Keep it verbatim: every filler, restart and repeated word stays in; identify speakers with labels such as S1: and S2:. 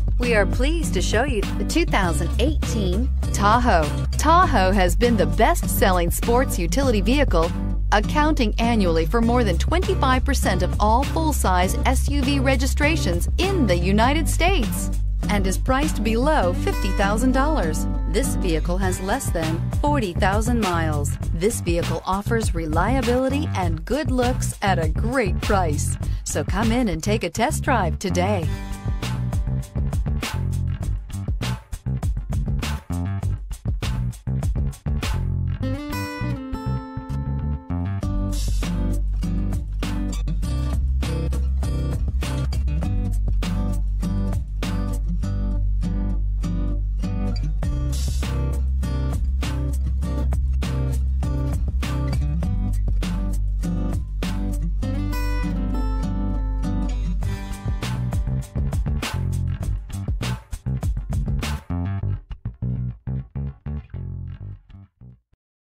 S1: We are pleased to show you the two thousand eighteen Tahoe. Tahoe has been the best-selling sports utility vehicle, accounting annually for more than twenty-five percent of all full-size S U V registrations in the United States, and is priced below fifty thousand dollars. This vehicle has less than forty thousand miles. This vehicle offers reliability and good looks at a great price. So come in and take a test drive today.